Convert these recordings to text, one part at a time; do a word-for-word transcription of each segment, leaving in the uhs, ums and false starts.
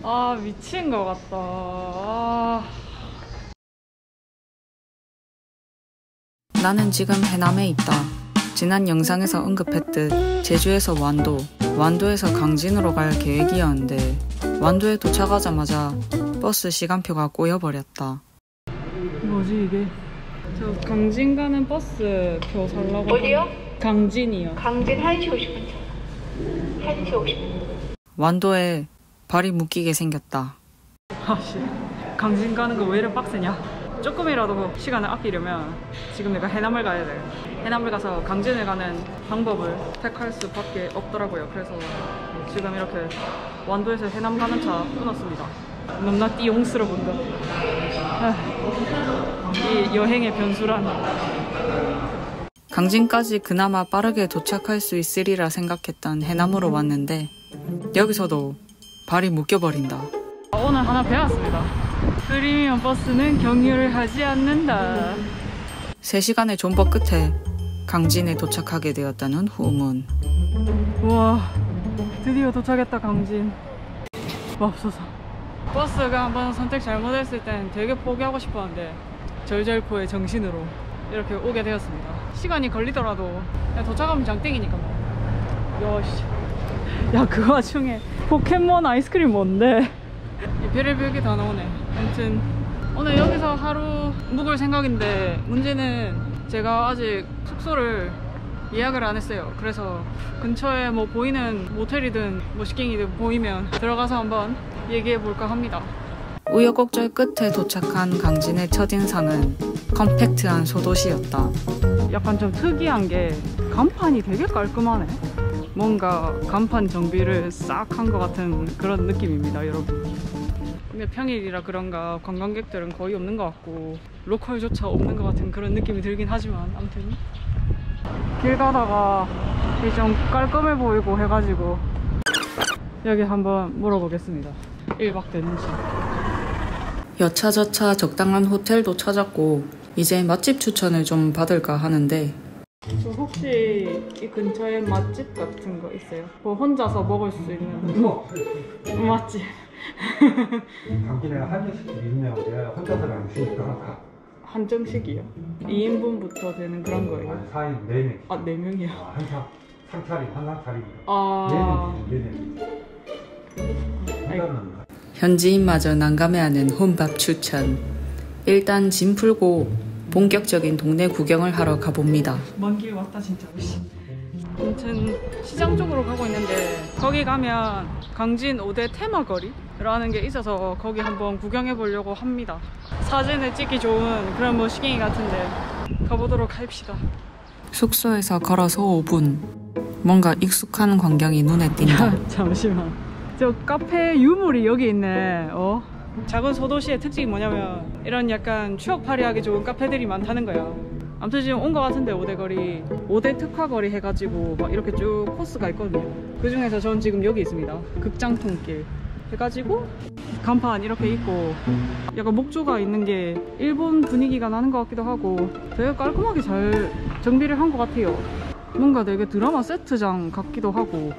아 미친 것 같다. 아... 나는 지금 해남에 있다. 지난 영상에서 언급했듯 제주에서 완도, 완도에서 강진으로 갈 계획이었는데 완도에 도착하자마자 버스 시간표가 꼬여버렸다. 뭐지 이게? 저 강진 가는 버스 표 살라고. 어디요? 강진이요. 강진 한 시 오십 분 차. 한 시 오십 분. 완도에 발이 묶이게 생겼다. 아씨, 강진 가는 거 왜 이렇게 빡세냐? 조금이라도 시간을 아끼려면 지금 내가 해남을 가야 돼. 해남을 가서 강진을 가는 방법을 택할 수밖에 없더라고요. 그래서 지금 이렇게 완도에서 해남 가는 차 끊었습니다. 너무나 띠용스러운다. 이 여행의 변수란. 강진까지 그나마 빠르게 도착할 수 있으리라 생각했던 해남으로 왔는데 여기서도 발이 묶여버린다. 오늘 하나 배웠습니다. 프리미엄 버스는 경유를 하지 않는다. 세 시간의 존버 끝에 강진에 도착하게 되었다는 후문. 우와, 드디어 도착했다 강진. 맙소사. 버스가 한번 선택 잘못했을 땐 되게 포기하고 싶었는데 절절포의 정신으로 이렇게 오게 되었습니다. 시간이 걸리더라도 그냥 도착하면 장땡이니까 뭐. 야씨, 야 그 와중에 포켓몬 아이스크림 뭔데? 별의별 게 다 나오네. 아무튼 오늘 여기서 하루 묵을 생각인데 문제는 제가 아직 숙소를 예약을 안 했어요. 그래서 근처에 뭐 보이는 모텔이든 뭐 식객이든 보이면 들어가서 한번 얘기해 볼까 합니다. 우여곡절 끝에 도착한 강진의 첫인상은 컴팩트한 소도시였다. 약간 좀 특이한 게 간판이 되게 깔끔하네. 뭔가 간판 정비를 싹 한 것 같은 그런 느낌입니다, 여러분. 근데 평일이라 그런가 관광객들은 거의 없는 것 같고 로컬조차 없는 것 같은 그런 느낌이 들긴 하지만 아무튼 길 가다가 좀 깔끔해 보이고 해가지고 여기 한번 물어보겠습니다. 일 박 되는지. 여차저차 적당한 호텔도 찾았고 이제 맛집 추천을 좀 받을까 하는데 저 혹시 이 근처에 맛집 같은 거 있어요? 뭐 혼자서 먹을 수 있는 뭐 맛집? 강진에 한정식이 유명한데 혼자서는 안 쉬니까 한정식이요? 이 인분부터 되는 그런 거예요? 아니 사 인 네 명. 아, 네 명이요? 아, 한상 상차림 한상차림 아... 네 명. 네 명. 현지인마저 난감해하는 혼밥 추천. 일단 짐 풀고 본격적인 동네 구경을 하러 가봅니다. 먼 길 왔다 진짜. 아무튼 시장 쪽으로 가고 있는데 거기 가면 강진 오 대 테마거리라는 게 있어서 거기 한번 구경해 보려고 합니다. 사진을 찍기 좋은 그런 뭐 시경이 같은데 가보도록 합시다. 숙소에서 걸어서 오 분. 뭔가 익숙한 광경이 눈에 띈다. 야, 잠시만. 저 카페 유물이 여기 있네. 어? 작은 소도시의 특징이 뭐냐면 이런 약간 추억 파리하기 좋은 카페들이 많다는 거야. 아무튼 지금 온 거 같은데 오 대 거리, 오 대 특화거리 해가지고 막 이렇게 쭉 코스가 있거든요. 그 중에서 전 지금 여기 있습니다. 극장통길 해가지고 간판 이렇게 있고 약간 목조가 있는 게 일본 분위기가 나는 것 같기도 하고 되게 깔끔하게 잘 정비를 한 것 같아요. 뭔가 되게 드라마 세트장 같기도 하고.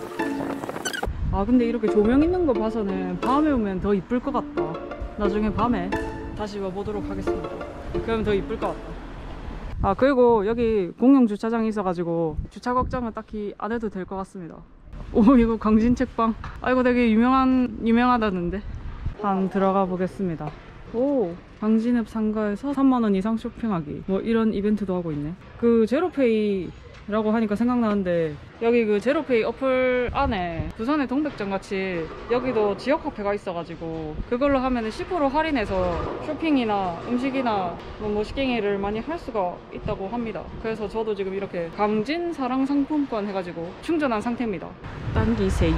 아 근데 이렇게 조명 있는 거 봐서는 밤에 오면 더 이쁠 것 같다. 나중에 밤에 다시 와보도록 하겠습니다. 그러면 더 이쁠 것 같다. 아 그리고 여기 공용 주차장이 있어가지고 주차 걱정은 딱히 안 해도 될 것 같습니다. 오 이거 강진 책방. 아 이거 되게 유명한 유명하다는데 한번 들어가 보겠습니다. 오 강진읍 상가에서 삼만 원 이상 쇼핑하기 뭐 이런 이벤트도 하고 있네. 그 제로페이 라고 하니까 생각나는데 여기 그 제로페이 어플 안에 부산의 동백점 같이 여기도 지역 카페가 있어가지고 그걸로 하면 십 퍼센트 할인해서 쇼핑이나 음식이나 뭐 식갱이를 많이 할 수가 있다고 합니다. 그래서 저도 지금 이렇게 강진 사랑 상품권 해가지고 충전한 상태입니다. 당기세요.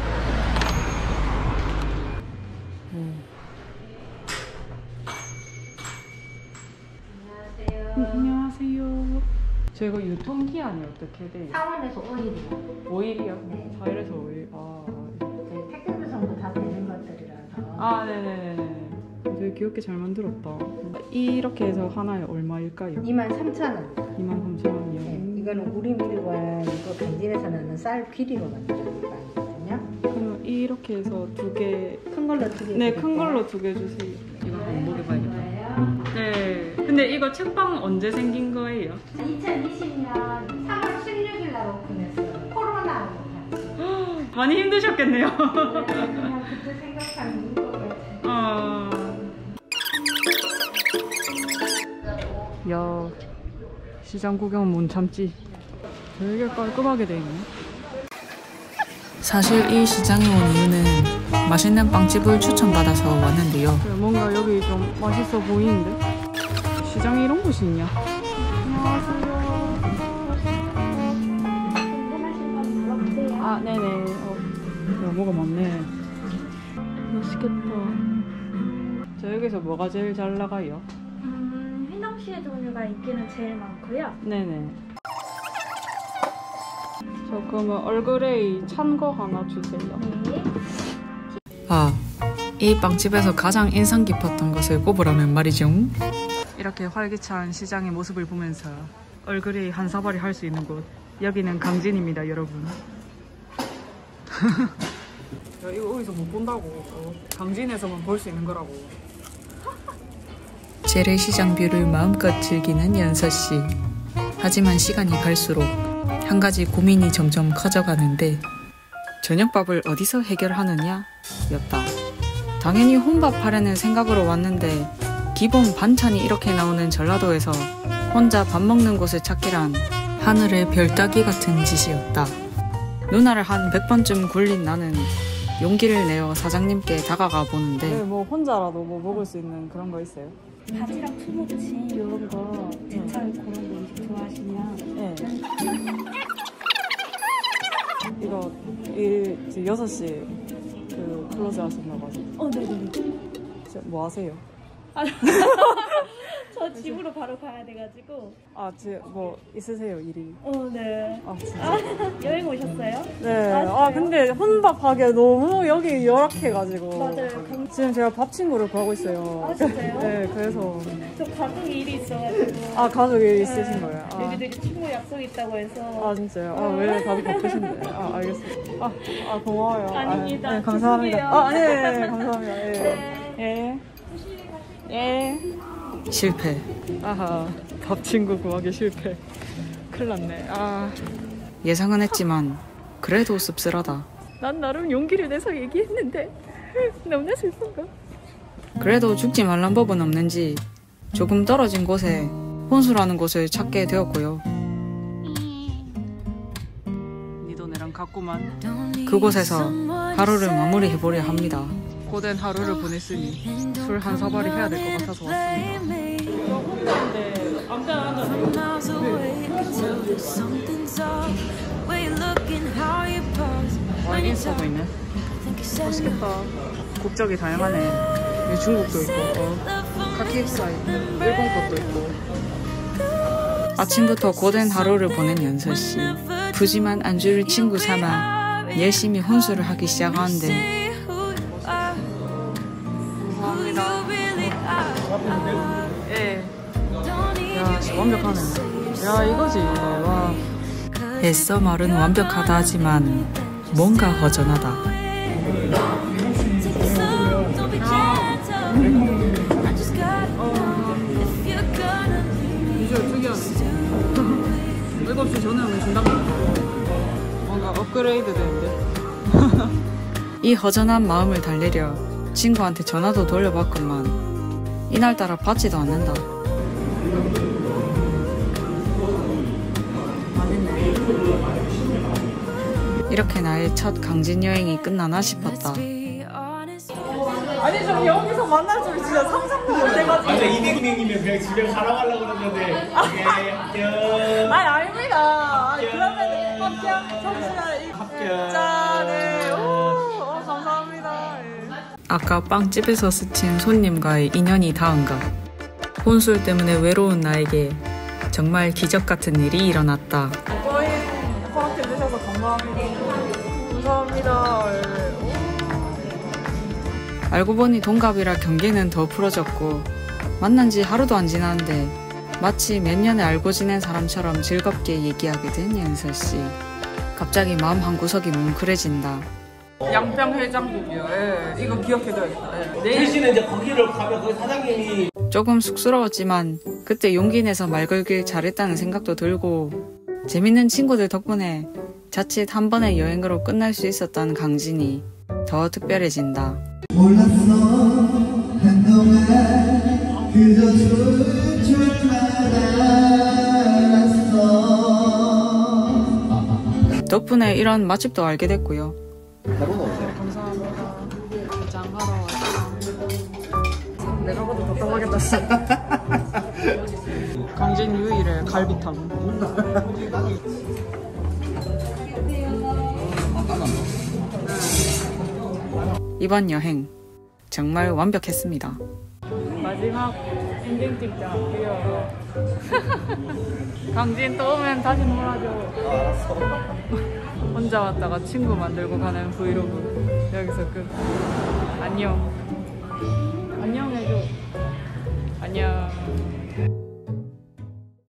음. 안녕하세요. 안녕하세요. 저희가 유통기한이 어떻게 돼요? 사 일에서 오 일이요. 오 일이요? 네. 사 일에서 오 일. 아, 저희 패키지 구성도 다 되는 것들이라서. 아 네네네네. 되게 귀엽게 잘 만들었다. 이렇게 해서 하나에 얼마일까요? 이만 삼천 원. 이만 삼천 원이요? 네, 이거는 우리 밀과 이거 강진에서 나는 쌀 귀리로 만들어거든요. 그럼 이 이렇게 해서 두 개. 큰 걸로 두 개. 네, 큰 걸로 두 개 주세요. 이거 한번 먹어봐야겠다. 네. 근데 이거 책방 언제 생긴 거예요? 이천이십 년 삼월 십육일 날 오픈했어요. 코로나로 같이. 많이 힘드셨겠네요. 네, 그냥 그때 생각하는 것 같아요. 어. 야, 시장 구경은 못 참지. 되게 깔끔하게 돼 있네. 사실 이 시장에 온 이유는 맛있는 빵집을 추천받아서 왔는데요. 그래, 뭔가 여기 좀 맛있어 보이는데? 시장에 이런 곳이 있냐? 안녕하세요. 궁금하신 건 물어보세요. 아, 네네. 어, 야, 뭐가 많네. 맛있겠다. 저 여기서 뭐가 제일 잘 나가요? 음, 휘낭시에 종류가 인기는 제일 많고요. 네네. 저 그러면 얼그레이 찬 거 하나 주세요. 네. 아, 이 빵집에서 가장 인상 깊었던 것을 꼽으라면 말이죠. 이렇게 활기찬 시장의 모습을 보면서 얼그레이 한 사발이 할 수 있는 곳. 여기는 강진입니다, 여러분. 야, 이거 어디서 못 본다고. 어, 강진에서만 볼 수 있는 거라고. 재래시장 뷰를 마음껏 즐기는 연서씨. 하지만 시간이 갈수록 한 가지 고민이 점점 커져가는데 저녁밥을 어디서 해결하느냐? 였다. 당연히 혼밥 하려는 생각으로 왔는데 기본 반찬이 이렇게 나오는 전라도에서 혼자 밥 먹는 곳을 찾기란 하늘의 별 따기 같은 짓이었다. 누나를 한 백 번쯤 굴린 나는 용기를 내어 사장님께 다가가 보는데 네, 뭐 혼자라도 뭐 먹을 수 있는 그런 거 있어요? 밥이랑 투먹치 이런 거 제철 그런 거 음식 좋아하시면 네. 이거 이 지금 여섯 시 그 클로즈 하셨나 봐서. 어, 네네. 뭐 하세요? 저 집으로 바로 가야 돼가지고. 아, 지, 뭐 있으세요, 일이? 어, 네. 아, 진짜? 아, 여행 오셨어요? 네. 아, 아, 근데 혼밥하기에 너무 여기 열악해가지고. 맞아요. 강- 지금 제가 밥 친구를 구하고 있어요. 아, 진짜요? 네, 그래서. 저 가족 일이 있어가지고. 아, 가족이 네. 있으신 거예요? 아. 애기들이 친구 약속 있다고 해서. 아, 진짜요? 아, 왜 다들 바쁘신데? 아, 알겠습니다. 아, 아 고마워요. 아닙니다. 아, 네, 감사합니다. 죄송해요. 아, 네, 네, 감사합니다. 예. 네. 예. 예. 실패. 아하, 밥 친구 구하기 실패. 큰일 났네. 아, 예상은 했지만 그래도 씁쓸하다. 난 나름 용기를 내서 얘기했는데 너무나 슬픈가? 그래도 죽지 말란 법은 없는지 조금 떨어진 곳에 혼수라는 곳을 찾게 되었고요. 니 도네랑 같구만. 그곳에서 하루를 마무리해보려 합니다. 고된 하루를 보냈으니 술 한 사발이 해야 될 것 같아서 왔습니다. 저 혼자인데 아무 데나 앉아서 와인 인스타도 있네. 맛있겠다. 국적이 다양하네. 여기 중국도 있고 어, 카키스타 있고 일본 것도 있고. 아침부터 고된 하루를 보낸 연서씨. 푸짐한 안주를 친구 삼아 열심히 혼술을 하기 시작하는데 예. 야, 진짜 완벽하네. 야, 이거지. 와. 애써 말은 완벽하다 하지만 뭔가 허전하다. 비주얼 특이하네. 일곱 시 전에 오면 준다고. 뭔가 업그레이드 되는데. 이 허전한 마음을 달래려 친구한테 전화도 돌려봤건만 이날따라 받지도 않는다. 이렇게 나의 첫 강진 여행이 끝나나 싶었다. 아니, 저 여기서 만날 줄 진짜 상상도 못 해가지고. 맞아, 이백명이면 그냥 집에 가라고 하려고 그러는데. 오케이, 합격. 아니, 아닙니다. 아니, 그러면은 합격. 잠시만. 이- 합격. 자, 네. 오, 어, 감사합니다. 예. 아까 빵집에서 스친 손님과의 인연이 닿은가. 혼술 때문에 외로운 나에게 정말 기적 같은 일이 일어났다. 거의 허락해 주셔서 감사합니다. 감사합니다. 예. 알고 보니 동갑이라 경계는 더 풀어졌고 만난 지 하루도 안 지났는데 마치 몇 년에 알고 지낸 사람처럼 즐겁게 얘기하게 된 연서씨. 갑자기 마음 한구석이 뭉클해진다. 양평해장국이요. 예, 이거 기억해둬야겠다. 예. 내일 대신에 이제 거기를 가면 거기 사장님이 조금 쑥스러웠지만 그때 용기 내서 말 걸길 잘했다는 생각도 들고 재밌는 친구들 덕분에 자칫 한 번의 여행으로 끝날 수 있었던 강진이 더 특별해진다. 몰랐어 한동안 그저 줄줄만 알았어. 덕분에 이런 맛집도 알게 됐고요. 감사합니다. 장하러 왔다. 내가 봐도 답답하겠다. 진짜. 강진 유일의 갈비탕. 이번 여행 정말 완벽했습니다. 마지막 엔딩 찍자. 귀여워. 강진 또 오면 다시 놀아줘. 혼자 왔다가 친구 만들고 가는 브이로그 여기서 끝. 안녕. 안녕 해줘. 안녕.